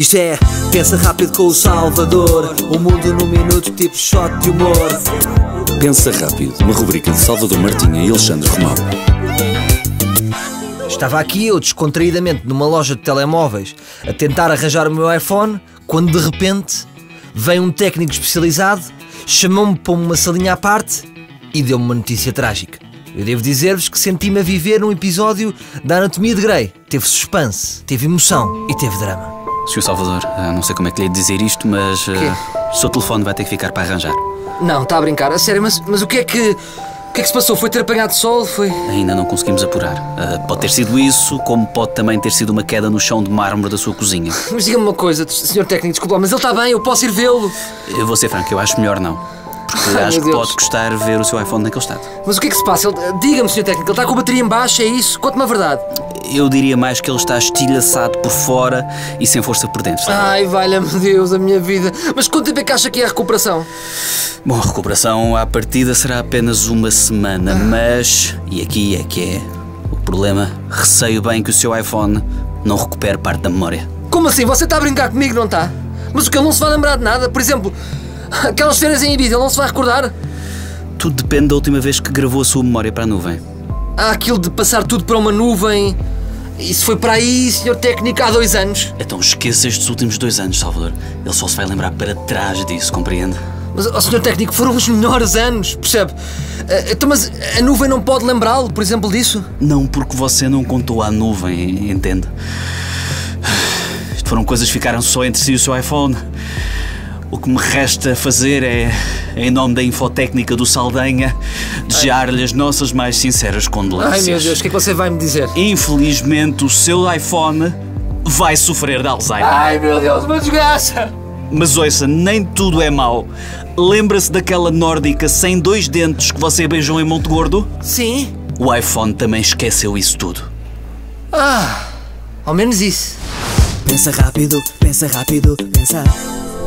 Isto é Pensa Rápido com o Salvador. O mundo num minuto, tipo shot de humor. Pensa Rápido, uma rubrica de Salvador Martinha e Alexandre Romão. Estava aqui eu, descontraídamente, numa loja de telemóveis, a tentar arranjar o meu iPhone, quando de repente vem um técnico especializado, chamou-me para uma salinha à parte e deu-me uma notícia trágica. Eu devo dizer-vos que senti-me a viver num episódio da Anatomia de Grey. Teve suspense, teve emoção e teve drama. Sr. Salvador, não sei como é que lhe ia dizer isto, mas o seu telefone vai ter que ficar para arranjar. Não, está a brincar, a sério, mas o que é que se passou? Foi ter apanhado sol? Foi... Ainda não conseguimos apurar. Pode ter sido isso, como pode também ter sido uma queda no chão de mármore da sua cozinha. Mas diga-me uma coisa, Sr. Técnico, desculpa, mas ele está bem, eu posso ir vê-lo? Eu vou ser franco, eu acho melhor não. Porque acho que pode custar ver o seu iPhone naquele estado. Mas o que é que se passa? Diga-me, Sr. Técnico, ele está com a bateria em baixo, é isso? Conte-me a verdade. Eu diria mais que ele está estilhaçado por fora e sem força por dentro. Sabe? Ai, valha-me Deus, a minha vida. Mas quanto tempo é que acha que é a recuperação? Bom, a recuperação à partida será apenas uma semana, mas... E aqui é que é o problema. Receio bem que o seu iPhone não recupere parte da memória. Como assim? Você está a brincar comigo, não está? Mas o que ele não se vai lembrar de nada? Por exemplo, aquelas férias em Ibiza, ele não se vai recordar? Tudo depende da última vez que gravou a sua memória para a nuvem. Aquilo de passar tudo para uma nuvem... Isso foi para aí, Sr. Técnico, há 2 anos. Então esqueça estes últimos 2 anos, Salvador. Ele só se vai lembrar para trás disso, compreende? Mas, Sr. Técnico, foram os melhores anos, percebe? Então, mas a nuvem não pode lembrá-lo, por exemplo, disso? Não, porque você não contou à nuvem, entende? Isto foram coisas que ficaram só entre si e o seu iPhone. O que me resta fazer é, em nome da Infotécnica do Saldanha, desejar-lhe as nossas mais sinceras condolências. Ai, meu Deus, o que é que você vai me dizer? Infelizmente, o seu iPhone vai sofrer de Alzheimer. Ai, meu Deus, uma desgraça! Mas ouça, nem tudo é mau. Lembra-se daquela nórdica sem 2 dentes que você beijou em Monte Gordo? Sim. O iPhone também esqueceu isso tudo. Ao menos isso. Pensa rápido, pensa rápido, pensa.